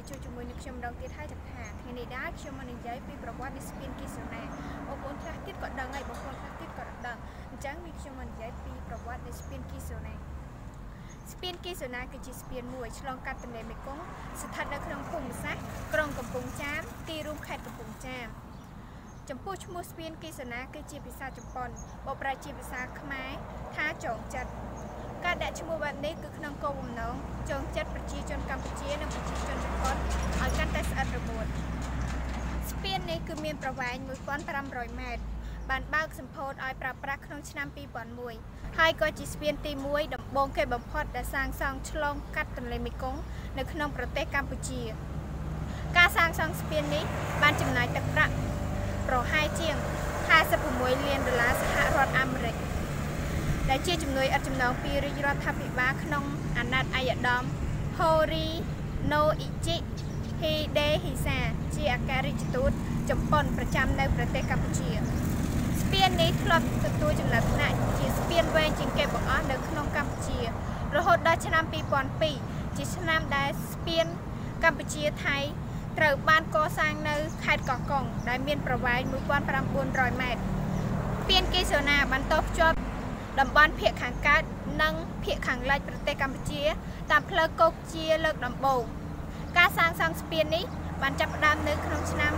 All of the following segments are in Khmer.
ជួយជាមួយនឹងខ្ញុំម្ដងទៀតហើយចាំថាថ្ងៃនេះដែរខ្ញុំមកនិយាយពីប្រវត្តិនៃស្ពានគីសូណាបងប្អូនខ្លះទៀតក៏ដឹងហើយបងប្អូនខ្លះទៀតក៏ដឹងអញ្ចឹងខ្ញុំមកនិយាយពីប្រវត្តិនៃស្ពានគីសូណាស្ពានគីសូណាគឺជាស្ពានមួយឆ្លងកាត់ទន្លេមេគង្គស្ថិតនៅក្នុងភូមិសាស្ត្រក្រុងកំពង់ចាមទីរួមខេត្តកំពង់ចាមចំពោះឈ្មោះស្ពានគីសូណាគឺជាភាសាជប៉ុនបកប្រែជាភាសាខ្មែរថាចងចិត្តការដាក់ឈ្មោះបែបនេះគឺក្នុងគោលបំណងចងចិត្តប្រជាជនកម្ពុជានិងប្រជាជនជប៉ុនឲ្យកាន់តែស្អិតរមួតស្ពាននេះគឺមានប្រវែង 1500 ម៉ែត្របានបើកសម្ពោធឲ្យប្រើប្រាស់ក្នុងឆ្នាំ 2001 ហើយក៏ជាស្ពានទី1ដំបូងគេបំផុតដែលសាងសង់ឆ្លងកាត់ទន្លេមេគង្គនៅក្នុងប្រទេសកម្ពុជាការសាងសង់ស្ពាននេះបានចំណាយទឹកប្រាក់ប្រហែលជាង$56 លានសហរដ្ឋអាមេរិកដែលជាជំនួយឥតចំណងពីរាជរដ្ឋាភិបាលក្នុងអាណត្តិឯកឧត្តម Hori no Ichi Hidehisa ជាអគ្គរដ្ឋទូតជប៉ុនប្រចាំនៅប្រទេសកម្ពុជាស្ពាននេះធ្លាប់ទទួលចំណាត់ថ្នាក់ជាស្ពានវែងជាងគេបង្អស់នៅក្នុងកម្ពុជារហូតដល់ឆ្នាំ 2002 ជាឆ្នាំដែលស្ពានកម្ពុជាថៃត្រូវបានកសាងនៅខេត្តកោះកុងដែលមានប្រវែង 1,900 ម៉ែត្រស្ពានគីសូណាបានតភ្ជាប់តំបន់ភាគខាងកើតនិងភាគខាងលិចប្រទេសកម្ពុជាតាមផ្លូវគោកជាលើកដំបូងការសាងសង់ស្ពាននេះបានចាប់ផ្ដើមនៅក្នុងឆ្នាំ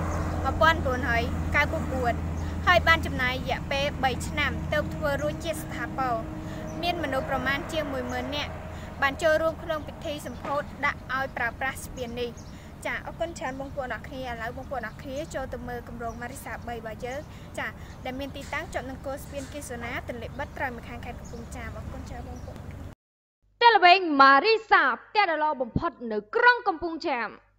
1999 ហើយបានចំណាយរយៈពេល 3 ឆ្នាំទើបធ្វើរួចជាស្ថាពរមានមនុស្សប្រមាណជាង 10000 នាក់បានចូលរួមក្នុងពិធីសម្ពោធដាក់ឲ្យប្រើប្រាស់ស្ពាននេះចាអរគុណច្រើនបងប្អូនអ្នកគ្នាឥឡូវបងប្អូនអ្នកគ្នាចូលទៅមើលគម្រោងម៉ារីសា 3 របស់យើងចាដែលមានទីតាំងជាប់នឹងគោលស្ពានគីសូណាទន្លេបិទត្រូវម្ខាងខេត្តកំពង់ចាមអរគុណច្រើនបងប្អូនផ្ទះល្វែងម៉ារីសាផ្ទះដ៏ល្អបំផុតនៅក្រុងកំពង់ចាម